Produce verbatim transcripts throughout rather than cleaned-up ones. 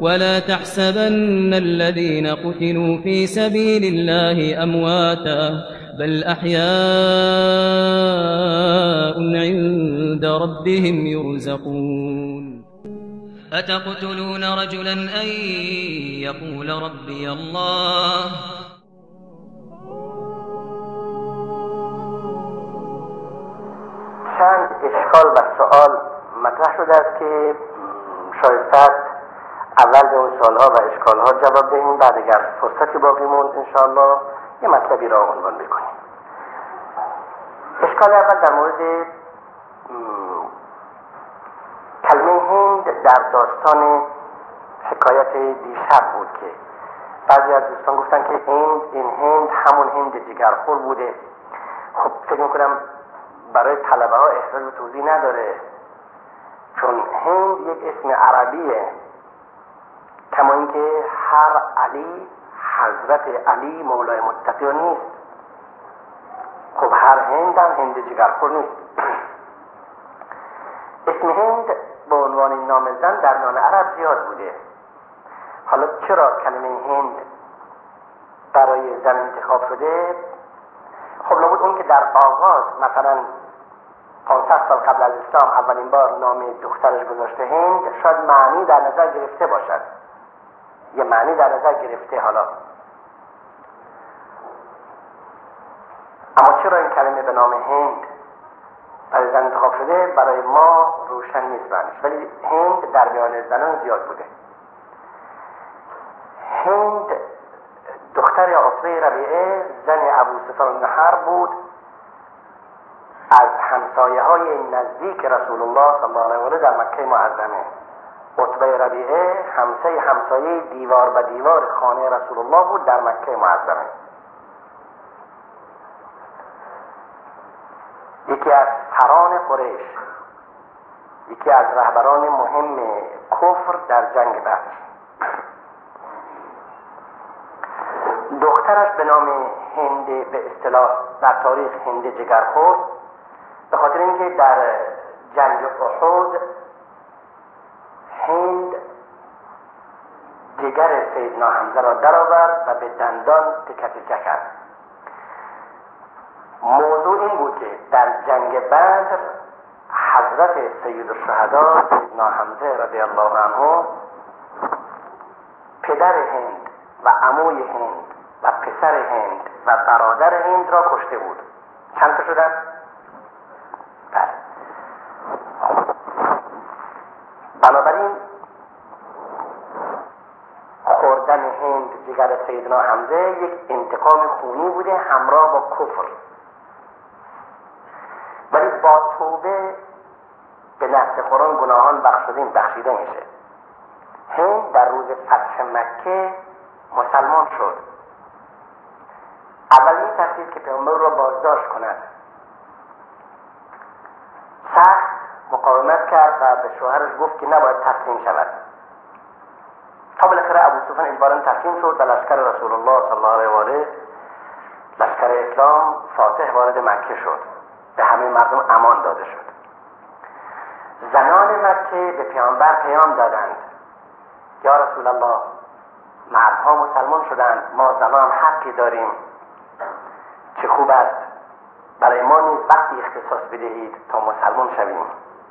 ولا تحسبن الذين قتلوا في سبيل الله أمواتا بل أحياء عند ربهم يرزقون أتقتلون رجلا أن يقول ربي الله چند اشکال و سوال مطرح شده است که شایسته است اول به اون سوالها و اشکالها جواب دهیم، بعد اگر فرصتی باقی موند انشاءالله یه مطلبی را عنوان بکنیم. اشکال اول در مورد کلمه هند در داستان حکایت دیشب بود که بعضی از دوستان گفتن که هند این هند همون هند جگرخور بوده. خب فکر میکنم برای طلبه ها احتیاج به توضیح نداره، چون هند یک اسم عربیه، کما اینکه هر علی حضرت علی مولای متقیان نیست. خب هر هند هم هند جگرخور نیست. اسم هند به عنوان نام زن در نام عرب زیاد بوده. حالا چرا کلمه هند برای زن انتخاب شده؟ خب لابد اون که در آغاز مثلا پانصد سال قبل از اسلام اولین بار نام دخترش گذاشته هند، شاید معنی در نظر گرفته باشد، یه معنی در نظر گرفته. حالا اما چرا این کلمه به نام هند برای زن انتخاب شده برای ما روشن نیست معنیش، ولی هند در میان زنان زیاد بوده. هند دختر عتبه ربیعه زن ابو سفیان بن حرب بود، از همسایه های نزدیک رسول الله صلی الله علیه و آله در مکه معظمه. عتبه ربیعه همسایه همسایه دیوار به دیوار خانه رسول الله بود در مکه معظمه. یکی از سران قریش، یکی از رهبران مهم کفر در جنگ بدر. دخترش به نام هند به اصطلاح در تاریخ هند جگرخور، به خاطر اینکه در جنگ احد هند جگر سیدنا حمزه را درآورد و به دندان تکه تکه کرد. موضوع این بود که در جنگ بدر حضرت سید الشهدا سیدنا حمزه رضی الله عنه پدر هند و عموی هند و پسر هند و برادر هند را کشته بود. چند تا شدن؟ بله. بنابراین خوردن هند جگر سیدنا حمزه یک انتقام خونی بوده همراه با کفر، ولی با توبه به نسل خوران گناهان بخشیدن بخشیده میشه. هند در روز فتح مکه مسلمان شد. اول می‌ترسید که پیامبر را بازداشت کند، سخت مقاومت کرد و به شوهرش گفت که نباید تسلیم شود، تا بالاخره ابو سفیان اجباراً تسلیم شد و لشکر رسول الله صلی الله علیه و آله، لشکر اسلام فاتح وارد مکه شد، به همه مردم امان داده شد. زنان مکه به پیامبر پیام دادند یا رسول الله، مردها مسلمان شدند، ما زنان حقی داریم، چه خوب است برای ما نیز وقتی اختصاص بدهید تا مسلمان شویم.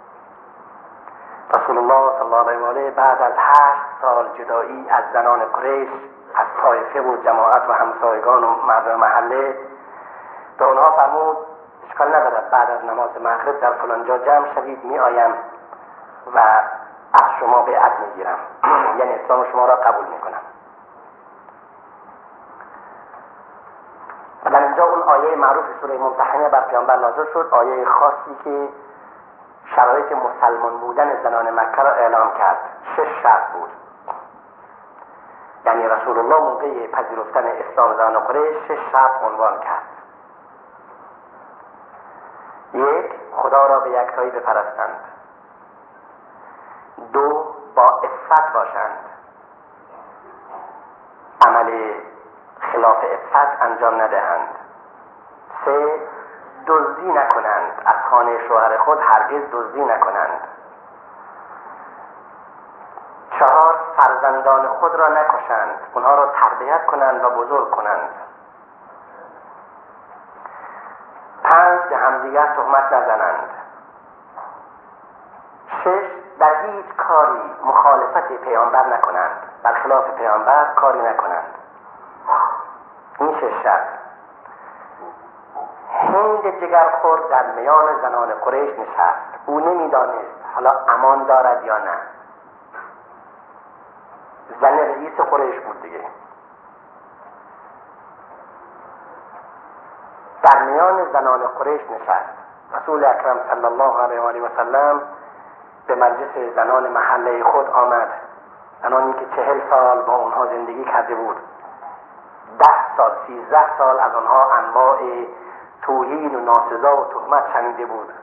رسول الله صلی الله علیه و آله بعد از هشت سال جدایی از زنان قریش، از طایفه و جماعت و همسایگان و مردم محله، به آنها فرمود اشکال ندارد بعد از نماز مغرب در فلان جا جمع شوید، می آیم و از شما بیعت می گیرم، یعنی اسلام شما را قبول می کنم. و در اینجا اون آیه معروف سوره ممتحنه بر پیامبر نازل شد، آیه خاصی که شرایط مسلمان بودن زنان مکه را اعلام کرد. شش شرط بود، یعنی رسول الله موقع پذیرفتن اسلام زنان قریش شش شرط عنوان کرد. یک، خدا را به یکتایی بپرستند. دو، با عفت باشند، عمل خلاف عفت انجام ندهند. سه، دزدی نکنند، از خانه شوهر خود هرگز دزدی نکنند. چهار، چهار فرزندان خود را نکشند، اونها را تربیت کنند و بزرگ کنند. پنج به همدیگر تهمت نزنند. شش در هیچ کاری مخالفت پیامبر نکنند، برخلاف پیامبر کاری نکنند. این شش شرط. هند جگرخور در میان زنان قریش نشست. او نمیدانست حالا امان دارد یا نه. زن رئیس قریش بود دیگه. در میان زنان قریش نشست. رسول اکرم صلی الله علیه و آله و سلم به مجلس زنان محله خود آمد. زنانی که چهل سال با اونها زندگی کرده بود. ده سال سیزده سال از آنها انواع توهین و ناسزا و تهمت شنیده بود.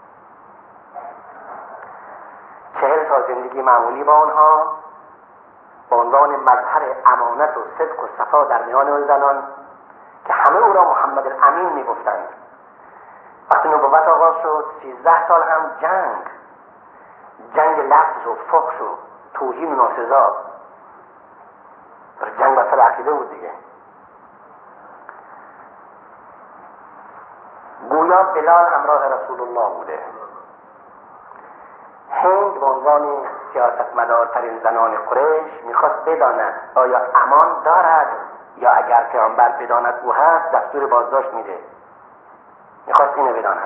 چهل سال زندگی معمولی با آنها به عنوان مظهر امانت و صدق و صفا در میان اون زنان که همه او را محمد الامین میگفتند. وقتی نبوت آغاز شد سیزده سال هم جنگ جنگ لفظ و فحش و توهین و ناسزا، جنگ وسط عقیده بود دیگه. گویا بلال همراه رسول الله بوده. هند به عنوان سیاستمدارترین زنان قریش میخواست بداند آیا امان دارد یا اگر پیامبر بداند او هست دستور بازداشت میده. میخواست اینو بداند.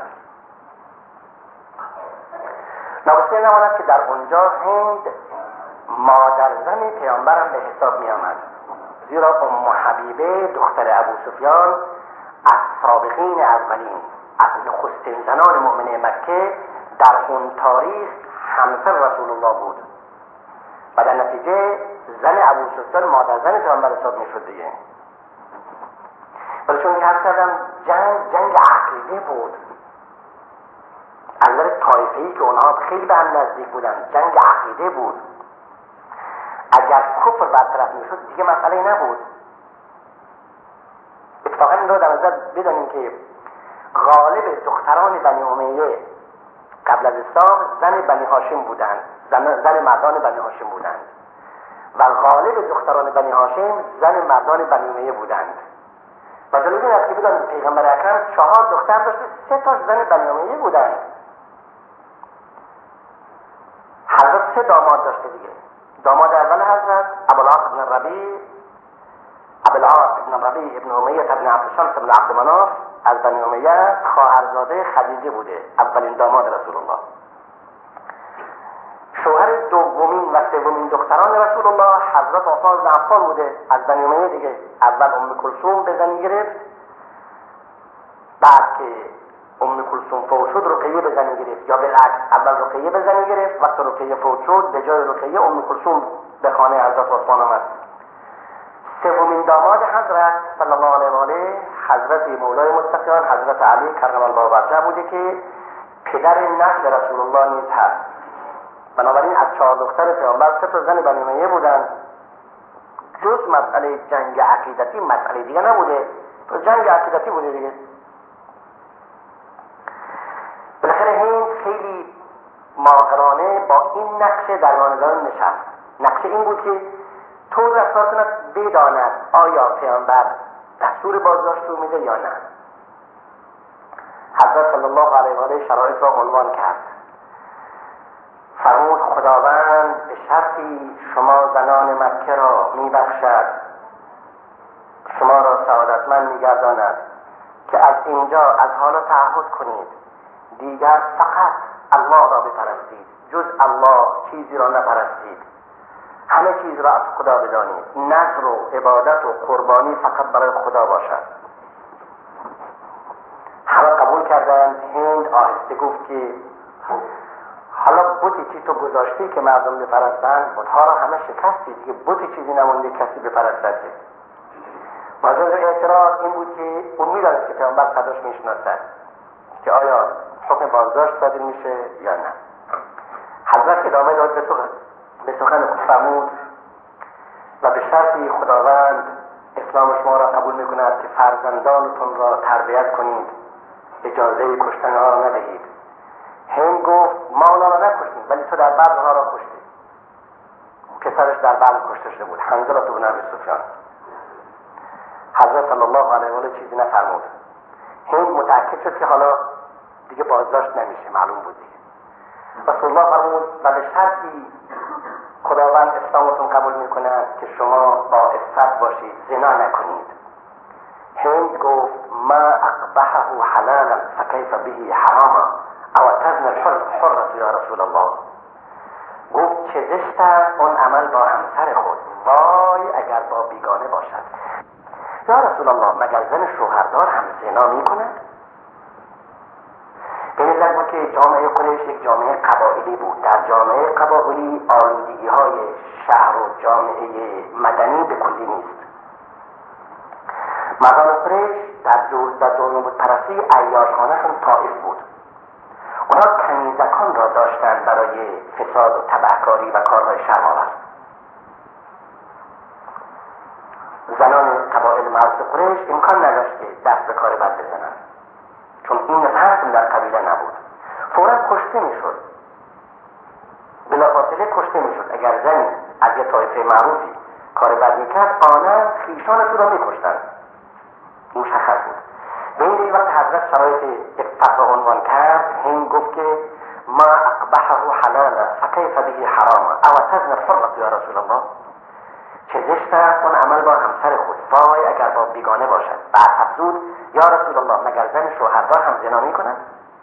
ناگزیر نماند که در اونجا هند مادر زن پیامبر هم به حساب می آمد، زیرا ام حبیبه دختر ابو سفیان از سابقین اولین از نخستین زنان مؤمنه مکه در اون تاریخ همسر رسول الله بود و در نتیجه زن ابو سفیان مادر زن پیامبر حساب می شد دیگه. ولی چون که حد کردم جنگ جنگ عقیده بود، از نظر طایفه‌ای که اونها خیلی به هم نزدیک بودن، جنگ عقیده بود. اگر کفر برطرف میشد دیگه مسئله نبود. اتفاقا این رو در نظر بدانیم که غالب دختران بنی امیه قبل از اسلام زن بنی هاشم بودند، زن, زن مردان بنی هاشم بودند و غالب دختران بنی هاشم زن مردان بنی امیه بودند. و جالب این است که بدانید پیغمبر اکرم چهار دختر داشته، سه تاش زن بنی امیه بودند. حضرت سه داماد داشته دیگه. داماد اول حضرت ابوالعاص ابن ربیع ابوالعاص ابن ربیع ابن امیه ابن عبدالشمس ابن عبدمناف از بنی امیه، خواهرزاده خدیجه بوده، اولین داماد رسول الله. شوهر دومین و سومین دختران رسول الله حضرت عثمان بن عفان بوده از بنی امیه دیگه. اول ام کلثوم به زنی گرفت، بعد که ام کلثوم فوت شد رقیه به زنی گرفت، یا بالعکس اول رقیه به زنی گرفت، وقتی رقیه فوت شد به جای رقیه ام کلثوم به خانه حضرت عثمان آمد. سومین داماد حضرت صلی الله علیه و آله حضرت مولای متقیان حضرت علی کرم الله وجهه بوده که پدر نسل رسول الله نیز هست. بنابراین از چهار دختر پیامبر سه تا زن بنی امیه بودند. جز مسئله جنگ عقیدتی مسئله دیگه نبوده، تو جنگ عقیدتی بوده دیگه. بالاخره هند خیلی ماهرانه با این نقشه در رانندگان نشست. نقشه این بود که طور رفتار کند بداند آیا پیامبر دستور بازداشت رو میده یا نه. حضرت صلی الله علیه و آله شرایط را عنوان کرد. فرمود خداوند به شرطی شما زنان مکه را میبخشد، شما را سعادتمند میگرداند که از اینجا از حالا تعهد کنید دیگر فقط الله را بپرستید، جز الله چیزی را نپرستید، همه چیز را از خدا بدانید، نذر و عبادت و قربانی فقط برای خدا باشد. همه قبول کردند. هند آهسته گفت که حالا بوتی چی تو گذاشتی که مردم بپرستند؟ بتها را همه شکستی دیگه، بوتی چیزی نمونده کسی بپرستد. ماجرا اعتراض این بود که اون میدانست که پیامبر صداش میشناسد که آیا حکم بازداشت صادر میشه یا نه. حضرت ادامه داد به سخن خود فرمود و به شرطی خداوند اسلام شما را قبول میکند که فرزندانتون را تربیت کنید، اجازه کشتن ها را ندهید. هند گفت ما اونا را نکشتیم ولی تو در بعد اونها را کشتی. کسی پسرش در بعد کشته شده بود، حنظله بن ابی سفیان. حضرت صلی الله علیه و آله چیزی نفرمود. هند متأکد شد که حالا دیگه بازداشت نمیشه، معلوم بود دیگه. رسول الله فرمود و به شرطی خداوند اسلامتون قبول میکند که شما با عفت باشید، زنا نکنید. هند گفت ما اقبحه حلالا فکیف به حراما او تزن الحر حرة یا رسول الله. گفت چه زشت است اون عمل با همسر خود، وای اگر با بیگانه باشد. یا رسول الله مگر زن شوهردار هم زنا میکند؟ به نظر بود که جامعه قریش یک جامعه قبایلی بود. در جامعه قبایلی آلودگی های شهر و جامعه مدنی به کلی نیست. مردان قریش در در دنیا بود پرستی عیاشخانهشون طائف بود. اونها کنیزکان را داشتند برای فساد و تبهکاری و کارهای شرم‌آور. زنان قبایل معروف قریش امکان نداشت که دست به کار بد بزنند، چون این رسم در قبیله نبود. فوراً کشته میشد، بلافاصله کشته میشد. اگر زنی از یه طایفه معروفی کار بد میکرد، آنها خویشانشون را میکشتند. مشخص بود. به این وقت حضرت شرایط یک فتوا عنوان کرد. هند گفت که ما اقبحه حلالا فکیف به حراما او تزن الحرة یا رسول الله. چه زشت است اون عمل با همسر خود، وای اگر با بیگانه باشد. بعد افزود یا رسول الله مگر زن شوهردار هم زنا میکند؟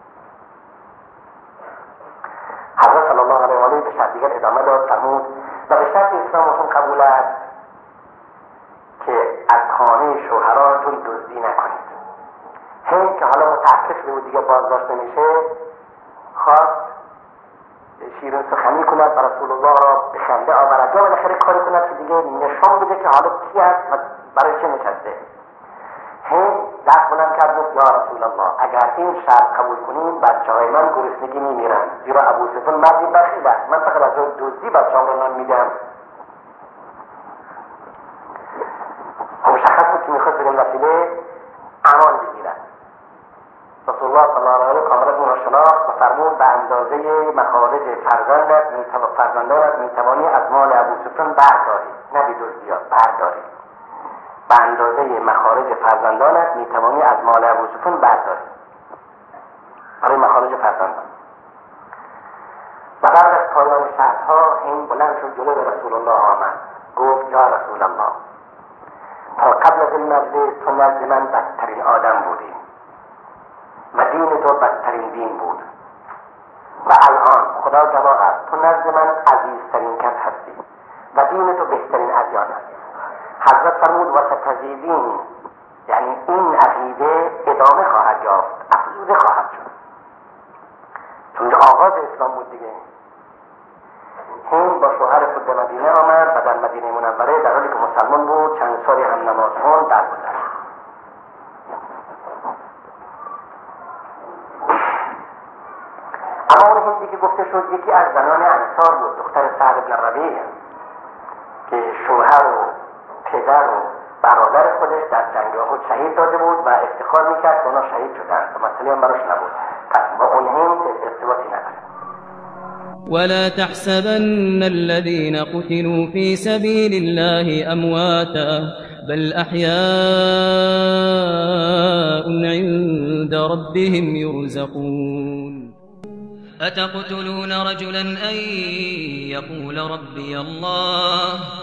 حضرت صلی الله علیه و آله به شرط دیگر ادامه داد، فرمود و به شرط اسلامتون قبول است که از خانه شوهرانتون دزدی نکنید. هند که حالا متأکد شده بود دیگه بازداشت نمیشه، خواست شیرین سخنی کند و رسول الله را به خنده آورد یا بالاخره کاری کند که دیگه نشان بده که حالا کی است و برای چه نشسته. هند دست بلند کرد گفت یا رسول الله اگر این شرط قبول کنیم بچه های من گرسنگی میمیرن، زیرا ابو سفیان مردی بخیل است، من فقط از اون دزدی بچه ها را نان میدم. خب مشخص بود که میخواست بدین وسیله امان بگیرد. رسول الله صلی الله علیه و آله کاملا اون را شناخت و فرمود به اندازه مخارج فرزندت فرزندانت میتوانی از مال ابو سفیان برداری، نه بدزدی، برداری. به اندازه مخارج فرزندانت میتوانی از مال ابو سفیان برداری، برای مخارج فرزندان. و بعد از پایان شرطها هند بلند شد جلوی رسول الله آمد، گفت یا رسول الله تا قبل از این مجلس تو نزد من بدترین آدم بودی و دین تو بدترین دین بود و الان خدا گواه است تو نزد من عزیزترین کس هستی و دین تو بهترین ادیان است. حضرت فرمود و ستزیدین، یعنی این عقیده ادامه خواهد یافت، افزوده خواهد شد، چون آغاز اسلام بود دیگه. هند با شوهر خود به مدینه آمد و در مدینه منوره در حالی که مسلمان بود چند سالی هم نماز خوند درگذشت. اما اون هندی که گفته شد یکی از زنان انصار بود، دختر سعد بن ربیع، که شوهر و پدر و برادر خودش در جنگ احد شهید داده بود و افتخار میکرد که اونا شهید شدن و مسئله هم براش نبود. پس با اون هند ارتباطی نداره. ولا تحسبن الذين قتلوا في سبيل الله أمواتا بل أحياء عند ربهم يرزقون أتقتلون رجلا أن يقول ربي الله